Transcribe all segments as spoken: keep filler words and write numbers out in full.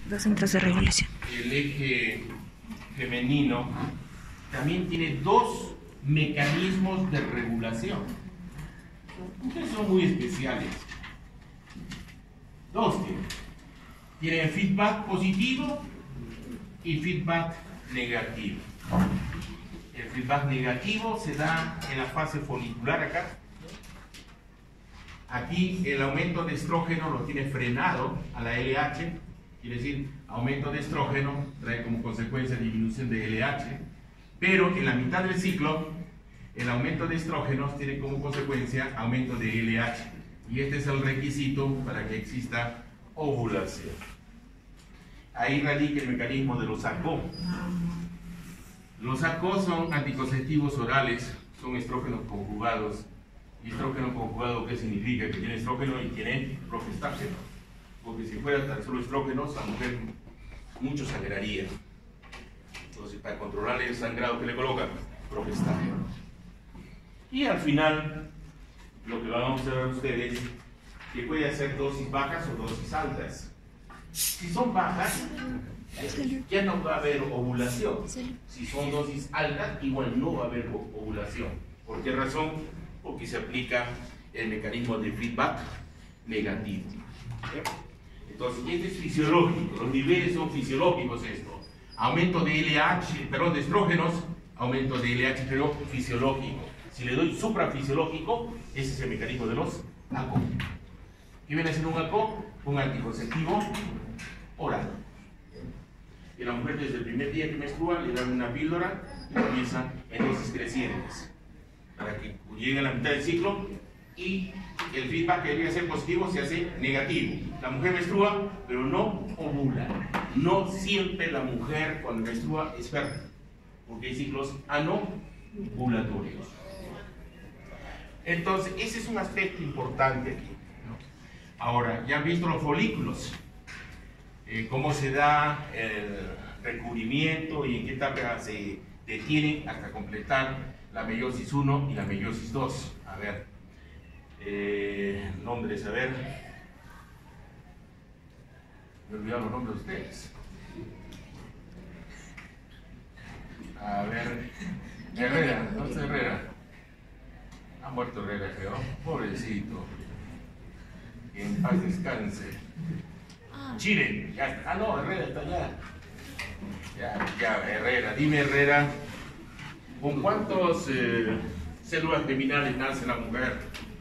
Dos centros de regulación. El eje femenino también tiene dos mecanismos de regulación. Ustedes son muy especiales. Dos tienen. Tienen feedback positivo y feedback negativo. El feedback negativo se da en la fase folicular acá. Aquí el aumento de estrógeno lo tiene frenado a la L H, quiere decir, aumento de estrógeno trae como consecuencia disminución de L H, pero en la mitad del ciclo, el aumento de estrógenos tiene como consecuencia aumento de L H, y este es el requisito para que exista ovulación. Ahí radica el mecanismo de los A C O. Los A C O son anticonceptivos orales, son estrógenos conjugados. ¿Y estrógeno conjugado qué significa? Que tiene estrógeno y tiene progestágeno. Porque si fuera tan solo estrógenos, la mujer mucho sangraría. Entonces, para controlar el sangrado que le colocan, progestágeno. Y al final, lo que vamos a ver a ustedes, que puede hacer dosis bajas o dosis altas. Si son bajas, ya no va a haber ovulación. Si son dosis altas, igual no va a haber ovulación. ¿Por qué razón? Porque se aplica el mecanismo de feedback negativo. Entonces, este es fisiológico, los niveles son fisiológicos esto. Aumento de L H, perdón, de estrógenos, aumento de L H, pero fisiológico. Si le doy suprafisiológico, ese es el mecanismo de los A C O. ¿Qué viene a ser un A C O? Un anticonceptivo oral. Y la mujer desde el primer día que menstrua le dan una píldora y comienza en dosis crecientes, para que llegue a la mitad del ciclo y el feedback que debería ser positivo se hace negativo. La mujer menstrua, pero no ovula. No siempre la mujer cuando menstrua es fértil, porque hay ciclos anovulatorios. Entonces, ese es un aspecto importante aquí, ¿no? Ahora, ya han visto los folículos, eh, cómo se da el recubrimiento y en qué etapa se detienen hasta completar la meiosis uno y la meiosis dos. A ver, eh, nombres, a ver. Me he olvidado los nombres de ustedes. A ver, Herrera, ¿dónde está Herrera? Ha muerto Herrera, creo. Pobrecito. Que en paz descanse. Chile, ya está. Ah, no, Herrera está allá. Ya, ya, Herrera. Dime, Herrera. ¿Con cuántas eh, células terminales nace la mujer?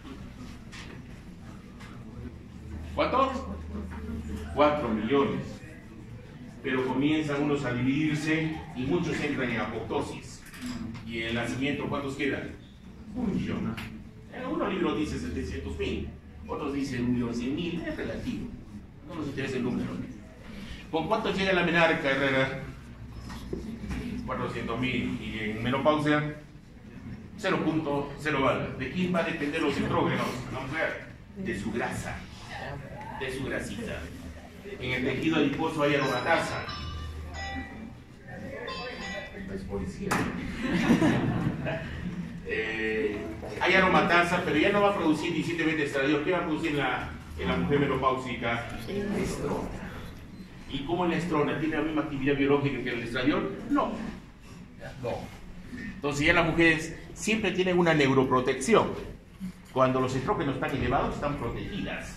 ¿Cuántos? Cuatro millones. Pero comienzan unos a dividirse y muchos entran en apoptosis. ¿Y en el nacimiento cuántos quedan? Un millón. En algunos libros dice setecientos mil, otros dicen un millón cien mil, es relativo. No nos interesa el número. ¿Con cuántos llega la menarca, Herrera? cuatrocientos mil, y en menopausia cero punto cero balas. ¿De quién va a depender los estrógenos? La mujer, de su grasa, de su grasita. En el tejido adiposo hay aromatasa. Es policía. eh, hay aromatasa, pero ya no va a producir diecisiete beta estradiol. ¿Qué va a producir en la, en la mujer menopáusica? Estrona. ¿Y cómo la estrona tiene la misma actividad biológica que el estradiol? No. No. Entonces ya las mujeres siempre tienen una neuroprotección. Cuando los estrógenos están elevados, están protegidas.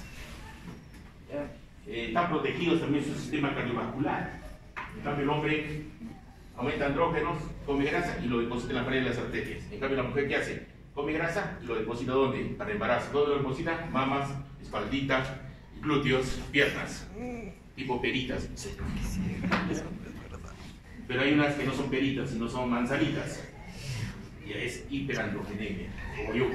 Eh, están protegidos también su sistema cardiovascular. En cambio el hombre aumenta andrógenos, come grasa y lo deposita en la pared de las arterias. En cambio la mujer, ¿qué hace? Come grasa y lo deposita ¿dónde? Para embarazo. ¿Dónde lo deposita? Mamas, espaldita, glúteos, piernas. Tipo peritas. Pero hay unas que no son peritas, sino son manzanitas. Y es hiperandrogenemia, como yo.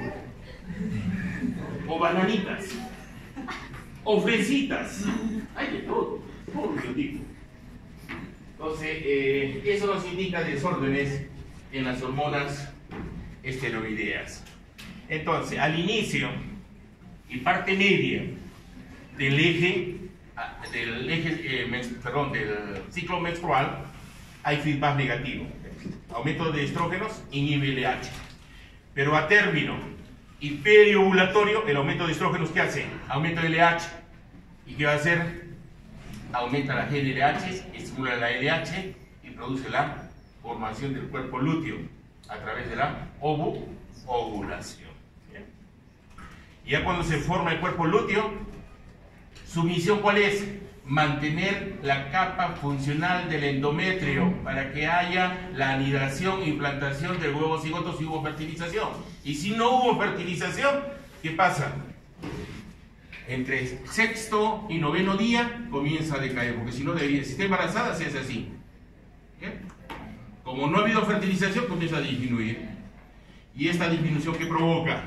O bananitas. O fresitas. Hay de todo, todo ese tipo. Entonces, eh, eso nos indica desórdenes en las hormonas esteroideas. Entonces, al inicio y parte media del eje del eje, eh, perdón, del ciclo menstrual hay feedback negativo. Aumento de estrógenos inhibe L H. Pero a término y periovulatorio, el aumento de estrógenos, ¿qué hace? Aumento de L H. ¿Y qué va a hacer? aumenta la G N R H, estimula la L H y produce la formación del cuerpo lúteo a través de la ovu, ovulación. ¿Bien? Ya cuando se forma el cuerpo lúteo, su misión ¿cuál es? Mantener la capa funcional del endometrio para que haya la anidación e implantación del huevo cigoto si hubo fertilización. Y si no hubo fertilización, ¿qué pasa? Entre sexto y noveno día comienza a decaer, porque si no debería, si está embarazada se hace así. ¿Qué? Como no ha habido fertilización, comienza a disminuir. Y esta disminución que provoca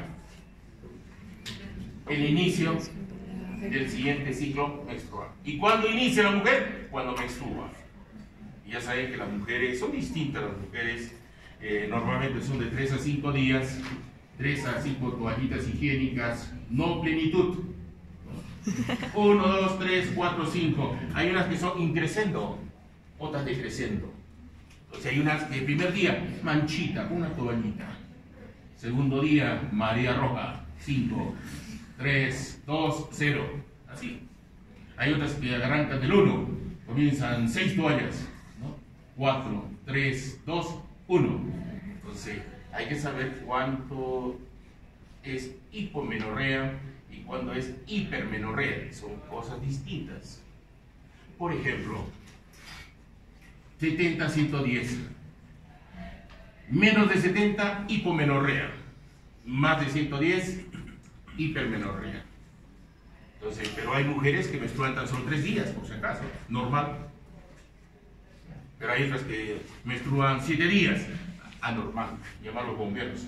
el inicio del siguiente ciclo menstrual. ¿Y cuándo inicia la mujer? Cuando menstrua. Y ya saben que las mujeres son distintas, las mujeres eh, normalmente son de tres a cinco días, tres a cinco toallitas higiénicas, no plenitud. uno, dos, tres, cuatro, cinco. Hay unas que son increscendo, otras decrescendo. Entonces hay unas que el primer día, manchita, una toallita. Segundo día, María Roja, cinco. tres, dos, cero, así. Hay otras que arrancan del uno, comienzan seis toallas, ¿no? cuatro, tres, dos, uno. Entonces, hay que saber cuánto es hipomenorrea y cuándo es hipermenorrea, son cosas distintas. Por ejemplo, setenta a ciento diez, menos de setenta, hipomenorrea, más de ciento diez, hipermenorrea. Entonces, pero hay mujeres que menstruan tan solo tres días, por si acaso, normal. Pero hay otras que menstruan siete días, anormal, llamarlos bomberos.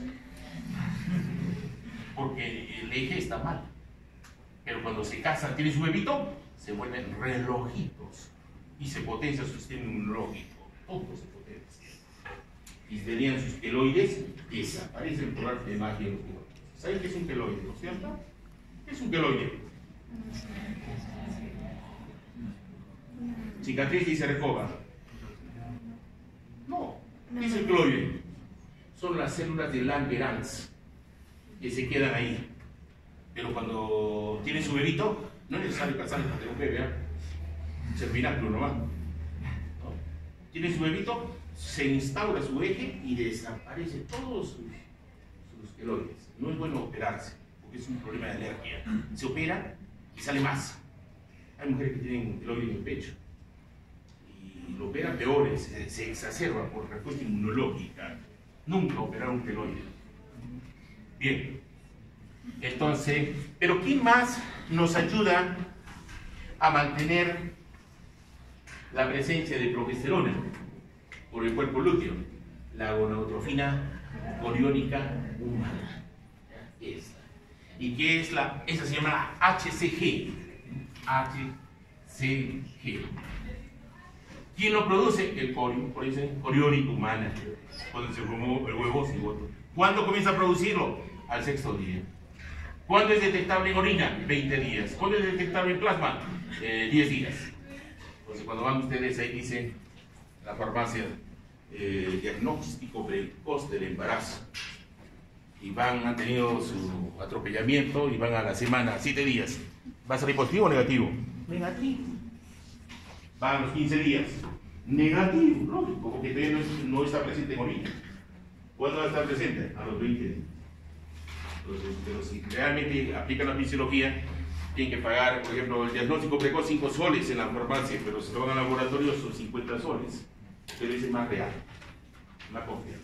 Porque el eje está mal. Pero cuando se casan, tienen su bebito, se vuelven relojitos y se potencia su sistema inmunológico. Todo se potencia. Y tenían sus queloides, desaparecen por arte de magia en los cuerpos. ¿Saben qué es un queloide, no es cierto? ¿Qué es un queloide? Cicatriz y se recoba. No, ¿qué es el queloide? Son las células de Langerhans que se quedan ahí. Pero cuando tiene su bebito, no es necesario casarse para tener un bebé, ¿eh? Serpináculo nomás. ¿No? Tiene su bebito, se instaura su eje y desaparece todos sus, sus queloides. No es bueno operarse, porque es un problema de alergia. Se opera y sale más. Hay mujeres que tienen queloide en el pecho y lo operan peores, se, se exacerba por respuesta inmunológica. Nunca operar un queloide. Bien, entonces, pero ¿qué más nos ayuda a mantener la presencia de progesterona por el cuerpo lúteo? La gonadotrofina coriónica humana. Esta. ¿Y qué es la? Esa se llama H C G. H C G. ¿Quién lo produce? El corio, por eso coriónica humana, cuando se formó el huevo cigoto. ¿Cuándo comienza a producirlo? Al sexto día. ¿Cuándo es detectable en orina? veinte días. ¿Cuándo es detectable en plasma? Eh, diez días. Entonces, cuando van ustedes ahí, dicen la farmacia, eh, diagnóstico precoz del embarazo, y van, han tenido su atropellamiento y van a la semana, siete días. ¿Va a salir positivo o negativo? Negativo. Van a los quince días. Negativo, lógico, porque todavía no, es, no está presente en orina. ¿Cuándo va a estar presente? A los veinte días. Entonces, pero si realmente aplican la fisiología, tienen que pagar, por ejemplo, el diagnóstico precoz cinco soles en la farmacia, pero si lo van al laboratorio son cincuenta soles. Pero ese es más real, más confiable.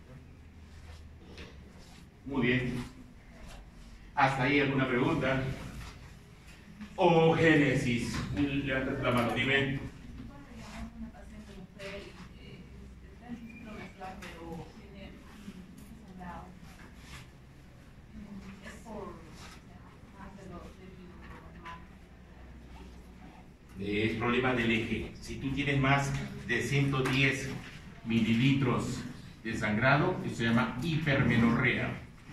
Muy bien. ¿Hasta ahí alguna pregunta? Oogénesis. Levántate la mano, dime. Es problema del eje. Si tú tienes más de ciento diez mililitros de sangrado, eso se llama hipermenorrea.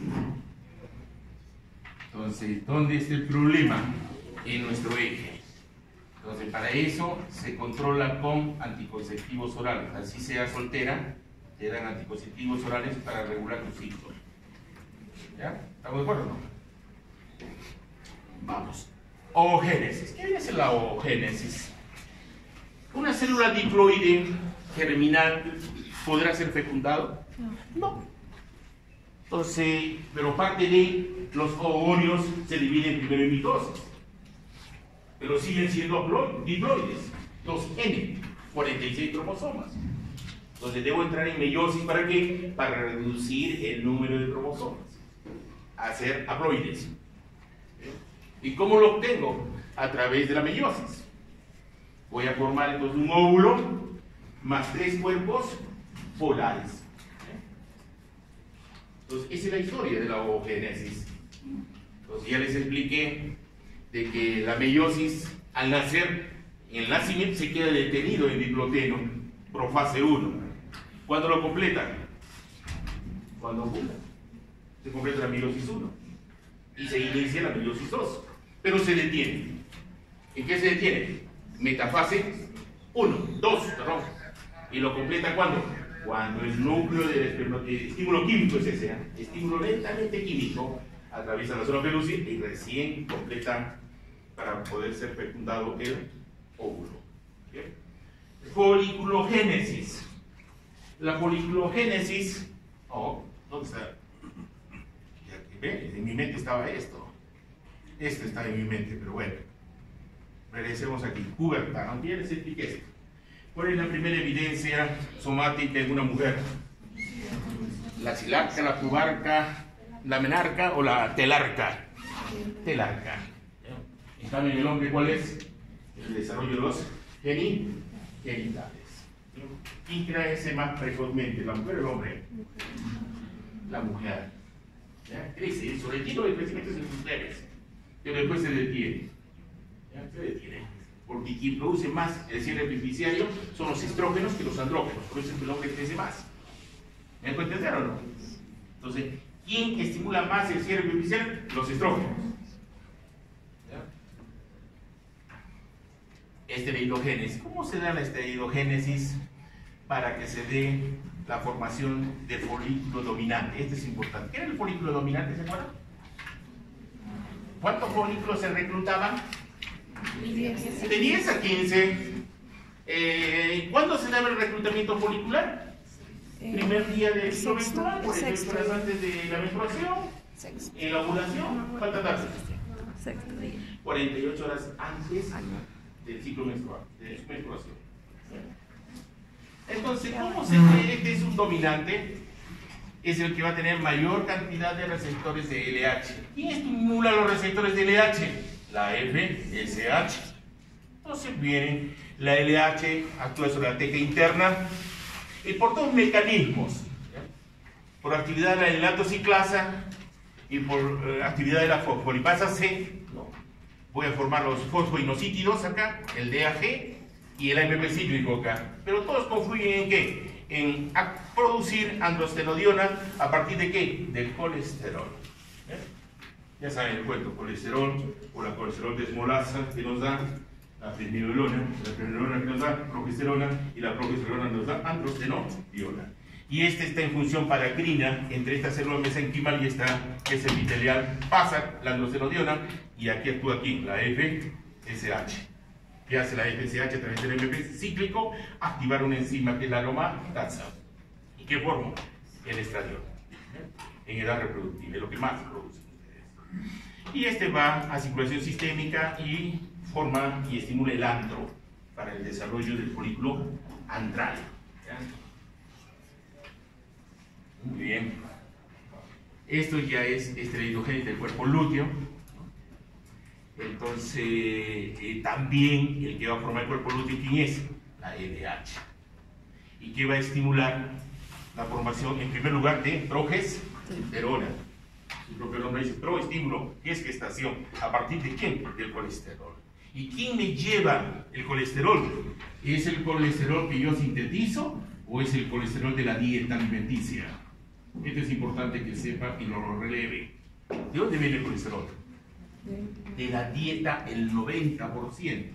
Entonces, ¿dónde está el problema? En nuestro eje. Entonces, para eso se controla con anticonceptivos orales. Así sea soltera, te dan anticonceptivos orales para regular tu ciclo. ¿Ya? ¿Estamos de acuerdo o no? Vamos. Oogénesis. ¿Qué es la oogénesis? célula diploide germinal podrá ser fecundado? No. Entonces, pero parte de los ovarios se dividen primero en mitosis, pero siguen siendo diploides, dos ene, cuarenta y seis cromosomas. Entonces debo entrar en meiosis, ¿para qué? Para reducir el número de cromosomas, hacer haploides. ¿Y cómo lo obtengo? A través de la meiosis. Voy a formar entonces un óvulo más tres cuerpos polares. Entonces, esa es la historia de la ovogénesis. Entonces, ya les expliqué de que la meiosis, al nacer, en el nacimiento se queda detenido en diploteno, profase uno. ¿Cuándo lo completan? Cuando ovula. Se completa la meiosis uno. Y se inicia la meiosis dos. Pero se detiene. ¿En qué se detiene? Metafase uno, dos, perdón. ¿Y lo completa cuándo? Cuando el núcleo del espermatozoide, estímulo químico es ese, ¿eh? Estímulo lentamente químico, atraviesa la zona pelúcida y recién completa para poder ser fecundado el óvulo. ¿Bien? Foliculogénesis. La foliculogénesis, oh, ¿dónde está? ¿Ven? En mi mente estaba esto. Esto está en mi mente, pero bueno. Regresemos aquí. Pubertad, aunque ya les expliqué esto. ¿Cuál es la primera evidencia somática en una mujer? ¿La silarca, la pubarca, la menarca o la telarca? Telarca. En cambio, en el hombre, ¿cuál es? El desarrollo de los geni genitales. ¿Quién crece más precozmente, la mujer o el hombre? La mujer. ¿Ya? Crece, sobre el tipo de crecimiento es en sus bebés, pero después se detiene. ¿Ya? Se detiene. Porque quien produce más el cierre epifisiario son los estrógenos que los andrógenos, por eso es que el hombre crece más. ¿Me puede entender o no? Entonces, ¿quién estimula más el cierre epifisiario? Los estrógenos. ¿Ya? Esteroidogénesis. ¿Cómo se da la esteroidogénesis para que se dé la formación del folículo dominante? Este es importante. ¿Qué era el folículo dominante? ¿Se acuerdan? ¿Cuántos folículos se reclutaban? De diez a quince. Eh, ¿Cuándo se daba el reclutamiento folicular? Eh, Primer día del ciclo menstrual, cuarenta y ocho horas antes de la menstruación. Sexto. En la ovulación, ¿cuántas tardes? Sexto día. cuarenta y ocho horas antes del ciclo menstrual, de su menstruación. Entonces, ¿cómo se ve? Este es un dominante, es el que va a tener mayor cantidad de receptores de L H. ¿Quién estimula los receptores de L H? La F S H. Entonces viene la L H, actúa sobre la teca interna y por dos mecanismos, ¿ya? Por actividad de la enlatociclasa y por uh, actividad de la fosfolipasa C, ¿no? Voy a formar los fosfoinosítidos acá, el D A G y el A M P cíclico acá, pero todos confluyen en ¿qué? En producir androstenodiona a partir de ¿qué? Del colesterol. ¿Ya? Ya saben el cuento, colesterol o la colesterol desmolasa que nos da la pregnenolona, la pregnenolona que nos da progesterona y la progesterona nos da androstenodiona. Y este está en función paracrina entre esta célula mesenquimal y esta que es epitelial, pasa la androstenodiona y aquí actúa aquí la F S H. ¿Qué hace la F S H a través del M P cíclico? Activar una enzima que es la aromatasa. ¿Y qué forma? El estradiol. En edad reproductiva, es lo que más produce. Y este va a circulación sistémica y forma y estimula el andro para el desarrollo del folículo andral. ¿Ya? Muy bien. Esto ya es esteroidogénesis del cuerpo lúteo. Entonces, eh, también el que va a formar el cuerpo lúteo, ¿quién es? La L H. ¿Y que va a estimular la formación, en primer lugar, de progesterona? Su propio nombre dice proestímulo, ¿qué es gestación? ¿A partir de quién? Del colesterol. ¿Y quién me lleva el colesterol? ¿Es el colesterol que yo sintetizo o es el colesterol de la dieta alimenticia? Esto es importante que sepa y lo releve. ¿De dónde viene el colesterol? De la dieta, el noventa por ciento.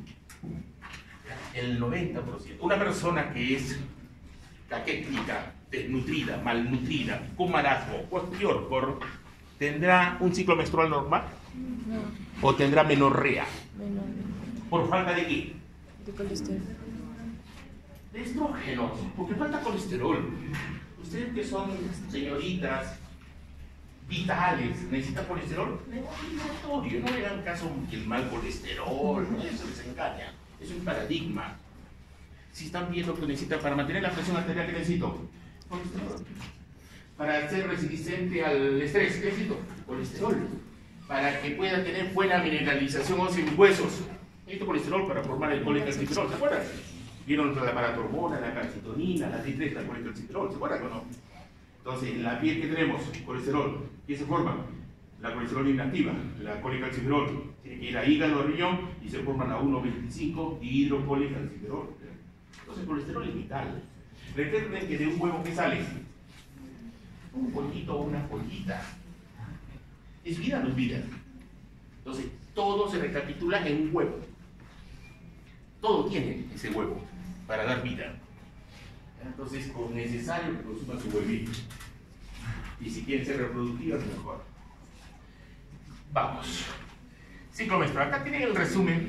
El noventa por ciento. Una persona que es caquética, desnutrida, malnutrida, con marasmo, por ¿tendrá un ciclo menstrual normal? No. ¿O tendrá menorrea? Menorrea. ¿Por falta de qué? De colesterol. De estrógenos, porque falta colesterol. Ustedes que son señoritas vitales, ¿necesitan colesterol? Obligatorio, no le dan caso que el mal colesterol, no, eso les engaña, es un paradigma. Si están viendo que necesitan, para mantener la presión arterial, ¿qué necesito? Colesterol. Para ser resistente al estrés, ¿qué necesito? Colesterol. Para que pueda tener buena mineralización ósea en mis huesos, necesito colesterol para formar el colecalciferol, ¿se acuerdan? Vieron la paratormona, la calcitonina, la T tres, la colecalciferol, ¿se acuerdan o no? Entonces, en la piel que tenemos, colesterol, ¿qué se forma? La colesterol inactiva, la colecalciferol, tiene que ir a hígado, a riñón, y se forma la uno veinticinco hidrocolecalciferol. Entonces, el colesterol es vital. Recuerden que de un huevo que sale, un pollito o una pollita, ¿es vida o no es vida? Entonces, todo se recapitula en un huevo. Todo tiene ese huevo para dar vida. Entonces, es necesario que consuman su huevito. Y si quieren ser reproductivas, mejor. Vamos. Ciclo menstrual. Acá tienen el resumen.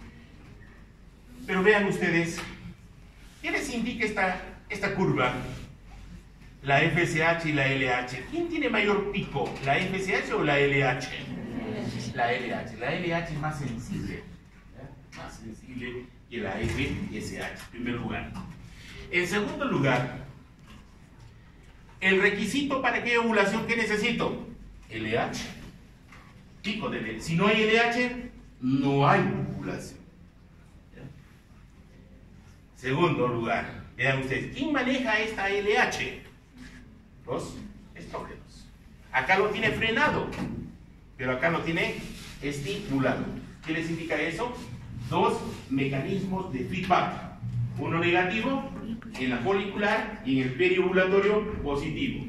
Pero vean ustedes, ¿qué les indica esta, esta curva? La F S H y la L H. ¿Quién tiene mayor pico? ¿La F S H o la L H? La L H. La L H es más sensible. ¿eh? Más sensible que la F S H, en primer lugar. En segundo lugar, el requisito para que haya ovulación, ¿qué necesito? L H. Pico de L H. Si no hay L H, no hay ovulación. ¿Ya? Segundo lugar, vean ustedes, ¿quién maneja esta L H? Los estrógenos. Acá lo tiene frenado, pero acá lo tiene estimulado. ¿Qué les indica eso? Dos mecanismos de feedback. Uno negativo en la folicular y en el periovulatorio positivo.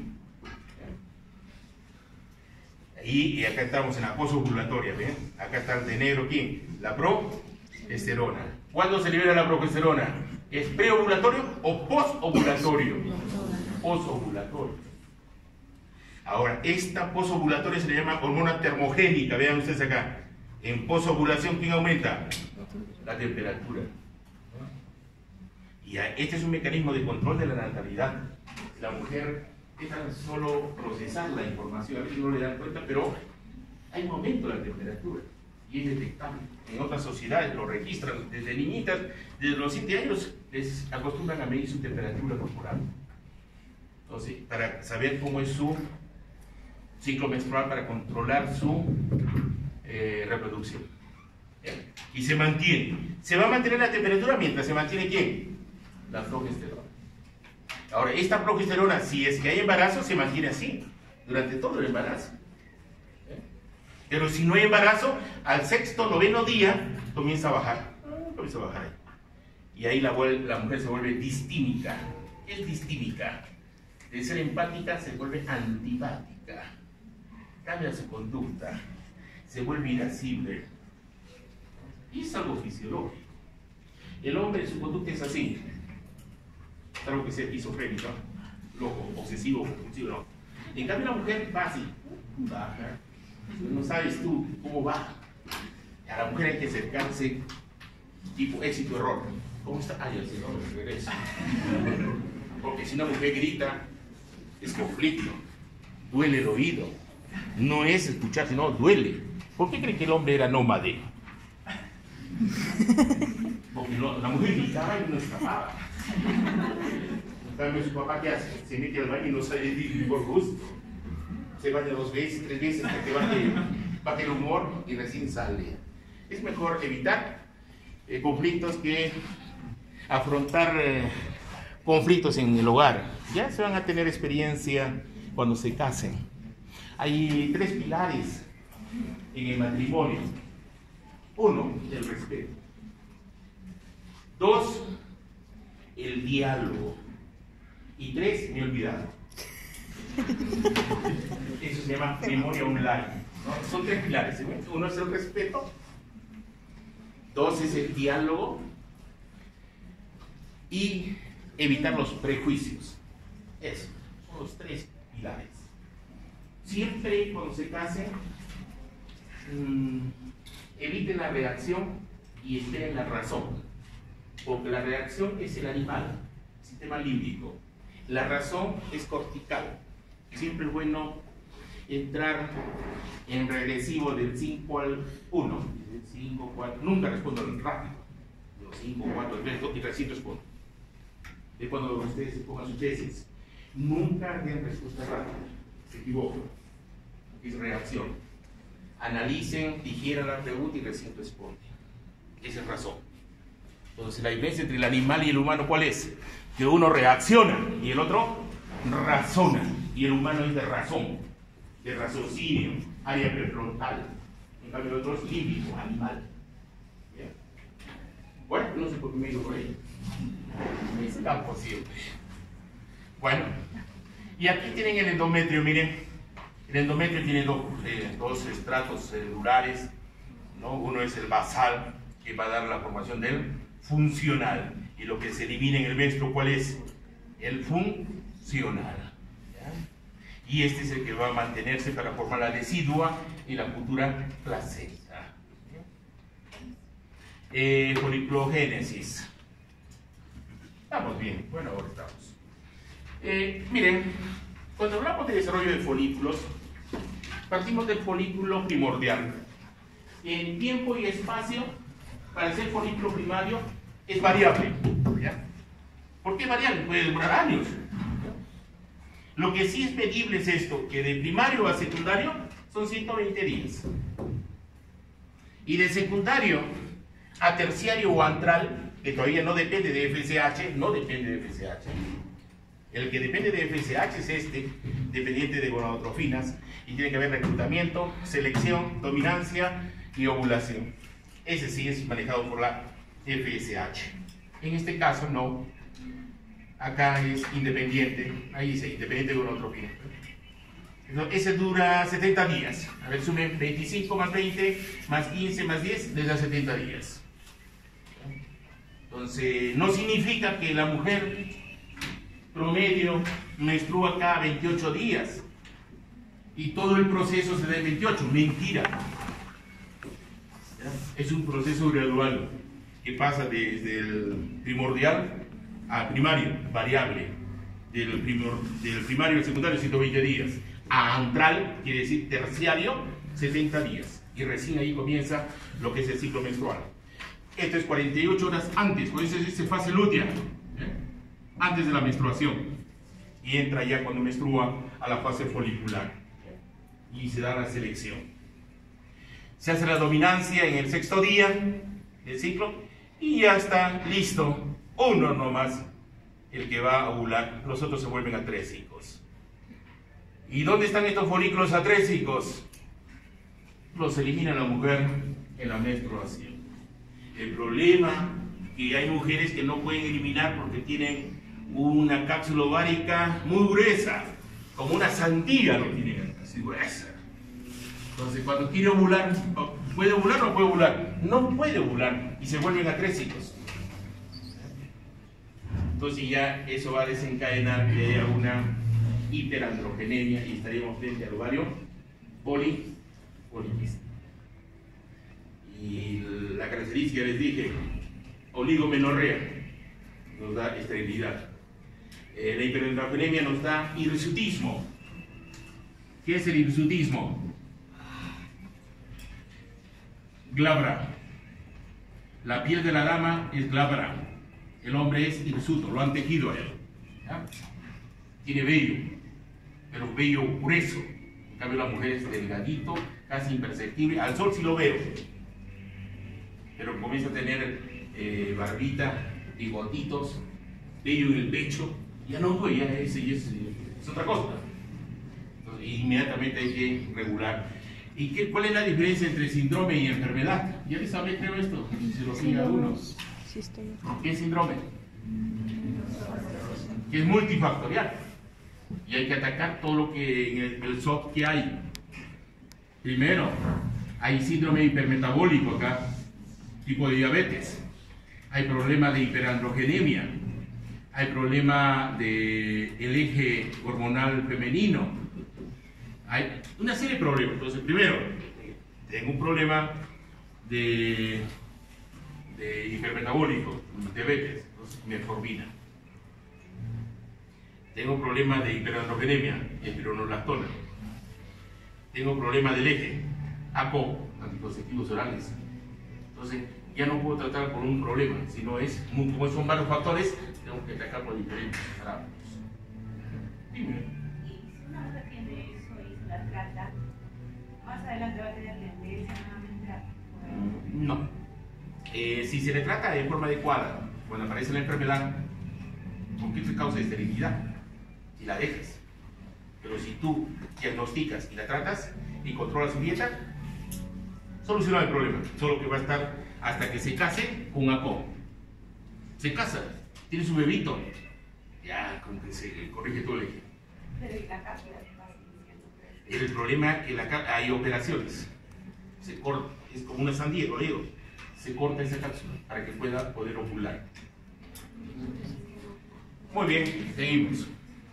Y, y acá estamos en la posovulatoria, ¿ven? Acá está de negro, ¿quién? La progesterona. ¿Cuándo se libera la progesterona? ¿Es preovulatorio o posovulatorio? Posovulatorio. Ahora, esta posovulatoria se le llama hormona termogénica, vean ustedes acá. En posovulación, ¿quién aumenta? La temperatura. Y este es un mecanismo de control de la natalidad. La mujer es tan solo procesar la información, a veces no le dan cuenta, pero hay un aumento de la temperatura y es detectable. En otras sociedades lo registran desde niñitas, desde los siete años les acostumbran a medir su temperatura corporal. Entonces, para saber cómo es su ciclo menstrual, para controlar su eh, reproducción. ¿Bien? Y se mantiene. Se va a mantener la temperatura mientras se mantiene ¿quién? La progesterona. Ahora, esta progesterona, si es que hay embarazo, se mantiene así durante todo el embarazo. ¿Eh? Pero si no hay embarazo, al sexto, noveno día, comienza a bajar. Comienza a bajar ahí. Y ahí la, la mujer se vuelve distímica. Es distímica. De ser empática se vuelve antipática. Cambia su conducta. Se vuelve irascible. Y es algo fisiológico. El hombre, su conducta es así. Algo que sea esquizofrénico, loco, obsesivo, compulsivo, no. En cambio, la mujer va así, baja. No sabes tú cómo baja. A la mujer hay que acercarse, tipo éxito-error. ¿Cómo está? Ay, el Señor me regresa. Porque si una mujer grita, es conflicto. Duele el oído. No es escuchar, sino duele. ¿Por qué cree que el hombre era nómade? Porque lo, la mujer gritaba y no escapaba. En cambio, su papá, ¿qué hace? Se mete al baño y no sale por gusto. Se baña dos veces, tres veces para que baje, baje el humor y recién sale. Es mejor evitar eh, conflictos que afrontar eh, conflictos en el hogar. Ya se van a tener experiencia cuando se casen. Hay tres pilares en el matrimonio. Uno, el respeto. Dos, el diálogo. Y tres, me he olvidado. Eso se llama memoria online, ¿no? Son tres pilares. Uno es el respeto. Dos es el diálogo. Y evitar los prejuicios. Eso, son los tres pilares. Siempre cuando se casen, mmm, eviten la reacción y esperen la razón. Porque la reacción es el animal, el sistema límbico. La razón es cortical. Siempre es bueno entrar en regresivo del cinco al uno. cinco, cuatro, nunca respondo rápido. cinco, cuatro, tres, dos y recién respondo. Es cuando ustedes se pongan sus tesis. Nunca den respuesta rápida. Se equivocan. Es reacción. Analicen, digieran la pregunta y recién responden. Esa es razón. Entonces la diferencia entre el animal y el humano, ¿cuál es? Que uno reacciona y el otro razona. Y el humano es de razón, de raciocinio, área prefrontal. En cambio el otro es límbico, animal. ¿Bien? Bueno, no sé por qué me digo por ahí. Me escapo siempre. Bueno, y aquí tienen el endometrio, miren. El endometrio tiene dos, eh, dos estratos celulares, ¿no? Uno es el basal, que va a dar la formación del funcional. Y lo que se elimina en el menstruo, ¿cuál es? El funcional. ¿Ya? Y este es el que va a mantenerse para formar la decidua y la futura placenta. Eh, folipilogénesis. Estamos bien, bueno, ahora estamos. Eh, miren, cuando hablamos de desarrollo de folículos, partimos del folículo primordial. En tiempo y espacio, para ser folículo primario, es variable. ¿Ya? ¿Por qué variable? Puede durar años. ¿Ya? Lo que sí es medible es esto, que de primario a secundario son ciento veinte días. Y de secundario a terciario o antral, que todavía no depende de F S H, no depende de F S H. El que depende de F S H es este, dependiente de gonadotrofinas, y tiene que haber reclutamiento, selección, dominancia y ovulación. Ese sí es manejado por la F S H. En este caso no. Acá es independiente. Ahí dice independiente de gonadotropina. Ese dura setenta días. A ver, sumen veinticinco más veinte, más quince, más diez, les da setenta días. Entonces, no significa que la mujer promedio menstrua cada veintiocho días y todo el proceso se da en veintiocho. Mentira. Es un proceso gradual que pasa desde el primordial a primario, variable. Del, primor, del primario al secundario, ciento veinte días. A antral, quiere decir terciario, setenta días. Y recién ahí comienza lo que es el ciclo menstrual. Esto es cuarenta y ocho horas antes, por eso dice fase lútea, ¿eh? Antes de la menstruación. Y entra ya cuando menstrua a la fase folicular. Y se da la selección. Se hace la dominancia en el sexto día del ciclo y ya está listo. Uno nomás, el que va a ovular. Los otros se vuelven atrésicos. ¿Y dónde están estos folículos atrésicos? Los elimina la mujer en la menstruación. El problema es que hay mujeres que no pueden eliminar porque tienen una cápsula ovárica muy gruesa, como una sandía lo tienen, así gruesa. Entonces, cuando quiere ovular, ¿puede ovular o no puede ovular? No puede ovular y se vuelven atrésicos. Entonces ya eso va a desencadenar que haya una hiperandrogenemia y estaríamos frente al ovario poli, poliquístico. Y la característica, les dije, oligomenorrea, nos da esterilidad. Eh, la hiperandrogenemia nos da hirsutismo. ¿Qué es el hirsutismo? Glabra. La piel de la dama es glabra. El hombre es hirsuto, lo han tejido a él. ¿Ya? Tiene vello, pero vello grueso. En cambio la mujer es delgadito, casi imperceptible. Al sol sí lo veo, pero comienza a tener eh, barbita, bigotitos, vello en el pecho. Ya no, pues ya es, es, es otra cosa. Entonces, inmediatamente hay que regular. ¿Y qué, cuál es la diferencia entre síndrome y enfermedad? Ya les hablé, creo, esto, si se lo pide a uno. ¿Qué es síndrome? Que es multifactorial. Y hay que atacar todo lo que en el, el S O P que hay. Primero, hay síndrome hipermetabólico acá, tipo de diabetes. Hay problema de hiperandrogenemia. Hay problema del eje hormonal femenino. Hay una serie de problemas. Entonces, primero, tengo un problema de, de hipermetabólico. diabetes, entonces metformina. Tengo problema de hiperandrogenemia, espironolactona. Tengo problema del eje, A C O, anticonceptivos orales. Entonces, ya no puedo tratar por un problema, sino es, como son varios factores, tengo que atacar por diferentes parámetros. Dime. Y si una mujer tiene eso y se la trata, más adelante va a tener tendencia nuevamente a... No. Eh, si se le trata de forma adecuada, cuando aparece la enfermedad, ¿con qué te causa esterilidad? Si la dejas. Pero si tú diagnosticas y la tratas y controlas su dieta, soluciona el problema. Solo que va a estar hasta que se case con A C O. Se casa, tiene su bebito, ya como que se corrige todo el eje. Pero y la cápsula está diciendo que... El problema es que la, hay operaciones. Se corta, es como una sandía, lo digo. Se corta esa cápsula para que pueda poder ovular. Muy bien, seguimos.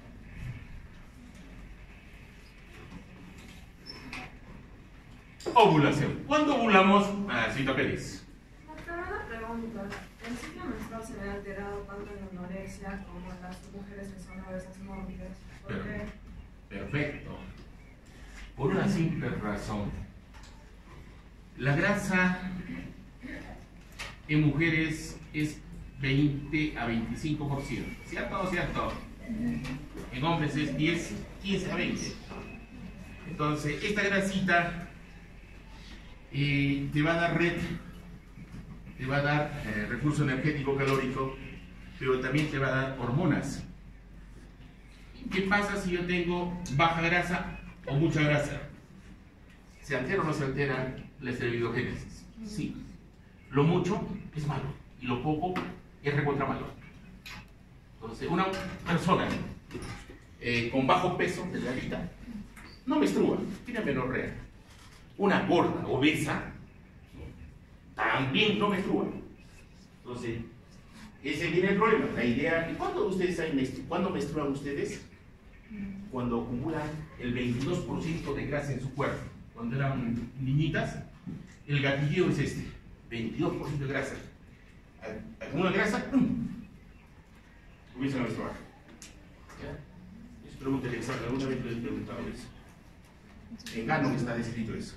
Ovulación. ¿Cuándo ovulamos? Ah, Cita Pérez. Doctor, una pregunta. ¿El ciclo menstrual se ve alterado tanto en la anorexia como en las mujeres que son obesas mórbidas? ¿Por qué? Perfecto. Por una simple razón. La grasa en mujeres es veinte a veinticinco por ciento. ¿Cierto o cierto? En hombres es diez, quince a veinte. Entonces, esta grasita eh, te va a dar red, te va a dar eh, recurso energético calórico, pero también te va a dar hormonas. ¿Qué pasa si yo tengo baja grasa o mucha grasa? ¿Se altera o no se altera la esteroidogénesis? Sí. Lo mucho es malo y lo poco es recontra malo. Entonces, una persona eh, con bajo peso, delgadita, no menstrua, tiene menorrea. Una gorda, obesa, también no menstrua. Entonces, ese viene el problema. La idea, ¿y cuándo ustedes hay menstru ¿cuándo menstruan ustedes? Cuando acumulan el veintidós por ciento de grasa en su cuerpo. Cuando eran niñitas, el gatilleo es este, veintidós por ciento de grasa. Acumula grasa, ¡pum!, comienzan a menstruar. ¿Ya? Es pregunta del examen, alguna vez les he preguntado eso. En Gano está descrito eso.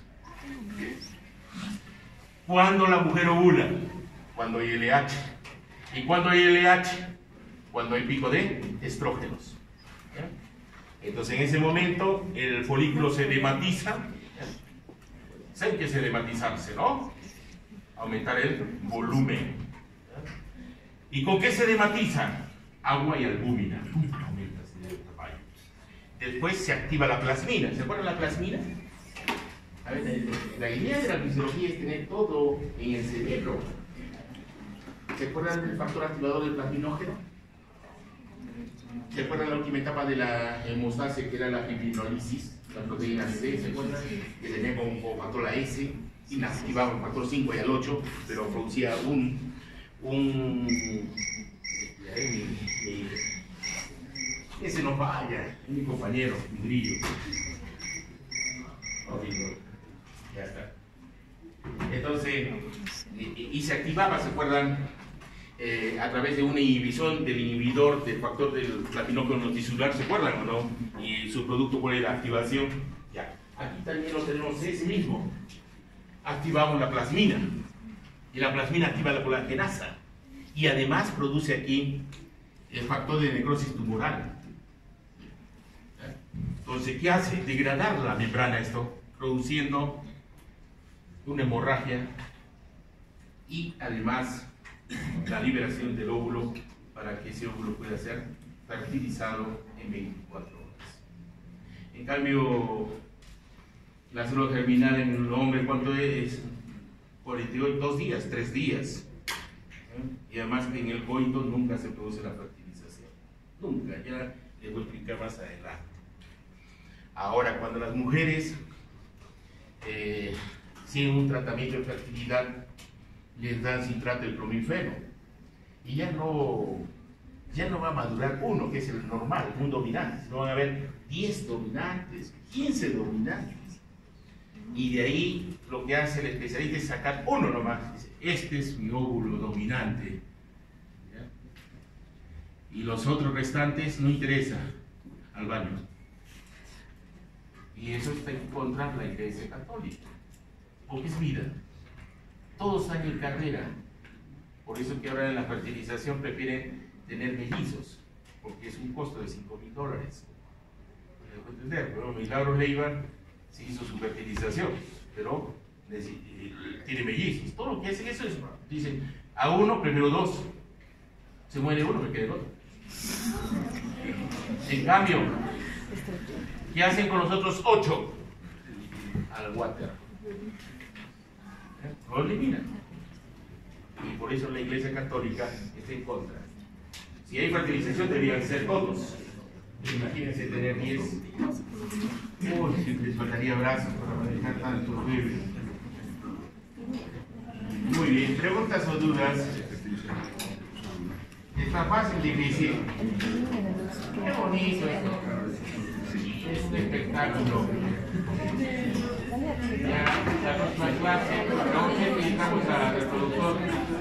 ¿Cuándo la mujer ovula? Cuando hay L H. ¿Y cuándo hay L H? Cuando hay pico de estrógenos. ¿Ya? Entonces en ese momento el folículo se dematiza. ¿Saben qué es dematizarse, no? Aumentar el volumen. ¿Y con qué se dematiza? Agua y albúmina. Aumenta de tamaño. Después se activa la plasmina. ¿Se acuerdan de la plasmina? A ver, la idea de la fisiología es tener todo en el cerebro. ¿Se acuerdan del factor activador del plasminógeno? ¿Se acuerdan la última etapa de la hemostasia, que era la fibrinólisis? La proteína C, ¿se acuerdan? Que tenía como factor la S, inactivaba el factor cinco y al ocho, pero producía un... un ese no falla, mi compañero, mi grillo. Ya está. Entonces, y, y se activaba, ¿se acuerdan? Eh, a través de una inhibición del inhibidor del factor del platinógeno tisular, ¿se acuerdan o no? Y su producto, ¿cuál era? Activación. Ya. Aquí también lo tenemos ese mismo. Activamos la plasmina. Y la plasmina activa la colagenasa. Y además produce aquí el factor de necrosis tumoral. Entonces, ¿qué hace? Degradar la membrana esto, produciendo una hemorragia y además la liberación del óvulo para que ese óvulo pueda ser fertilizado en veinticuatro horas. En cambio, la célula germinal en el hombre, ¿cuánto es? cuarenta y dos días, tres días. Y además que en el coito nunca se produce la fertilización. Nunca, ya les voy a explicar más adelante. Ahora, cuando las mujeres eh, siguen un tratamiento de fertilidad, les dan citrato de clomifeno y ya no, ya no va a madurar uno, que es el normal, un dominante, sino van a haber diez dominantes, quince dominantes. Y de ahí lo que hace el especialista es sacar uno nomás. Dice, este es mi óvulo dominante. y los otros restantes no interesa al baño. Y eso está en contra de la Iglesia Católica, porque es vida. Todos están en carrera. Por eso que ahora en la fertilización prefieren tener mellizos, porque es un costo de cinco mil dólares. ¿Me dejo entender? Pero Milagros Leiva se hizo su fertilización, pero tiene mellizos. Todo lo que hacen eso es, dicen, a uno prefiero dos. Se muere uno, me queda el otro. En cambio, ¿qué hacen con los otros ocho? Al water. Lo eliminan. Y por eso la Iglesia Católica está en contra. Si hay fertilización, deberían ser todos. Imagínense tener diez. Uy, les faltaría brazos para manejar tantos bebés. Muy bien, preguntas o dudas. Está fácil, difícil. Qué bonito esto. Es un espectáculo. Ya, la próxima clase, vamos a utilizamos al reproductor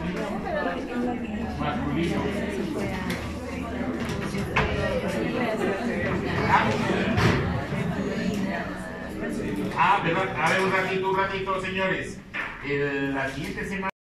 masculino. Ah, ¿verdad? A ver, un ratito, un ratito, señores. El, la siguiente semana.